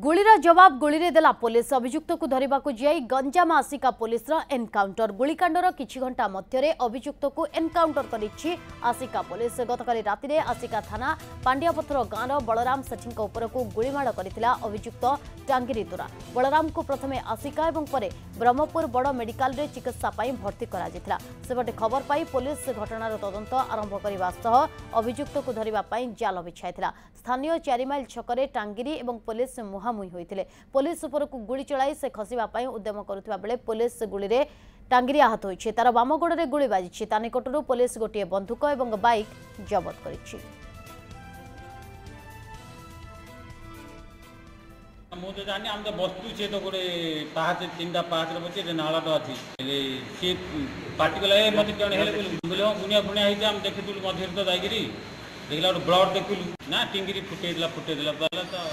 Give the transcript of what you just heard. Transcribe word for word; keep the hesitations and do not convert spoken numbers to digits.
गुलीर जवाब गुली रे देला पुलिस। अभियुक्त को धरने को जाई गंजाम आसिका पुलिस एनकाउंटर। गुलिकांडर किछि घंटा मध्य अभियुक्त को एनकाउंटर करिछि आसिका पुलिस। गतकाली राति रे आसिका थाना पांडियापथर गाँव बलराम सेठी उपरकू गुलीमाड़ करथिला अभियुक्त टांगिरी दुरा। बलराम को प्रथमे आसिका एवं परे ब्रह्मपुर बड़ मेडिकल रे चिकित्सा पाई भर्ती करा जायतिला। सेबटे खबर पाई पुलिस घटनार तदंत आरंभ करबा सह अभियुक्त को धरबा पाई जाल बिछाइथिला। स्थानीय चारि माइल छकरे टांगिरी एवं पुलिस मुहामुही होइथिले। पुलिस उपरकू गुली चलाई से खसिबा पाई उद्यम करुथिबा बेले पुलिस गुली रे टांगिरी आहत होइछि। तार बाम गोड़े गुली बाजिछि। ता निकटरू पुलिस गोटे बंदूक एवं बाइक जबत करिछि। मु तो जानी हम तो बस्तु छे तो गोटे पाहाच तीनटा पाहाच बचे नालाटा अच्छी सी पार्टिकल मत जन हेले बोले गुनिया फुनिया होती हम देखी मझे तो जाकि देखला ब्लड देखलु ना टिंगिरी फुटे फुटे तो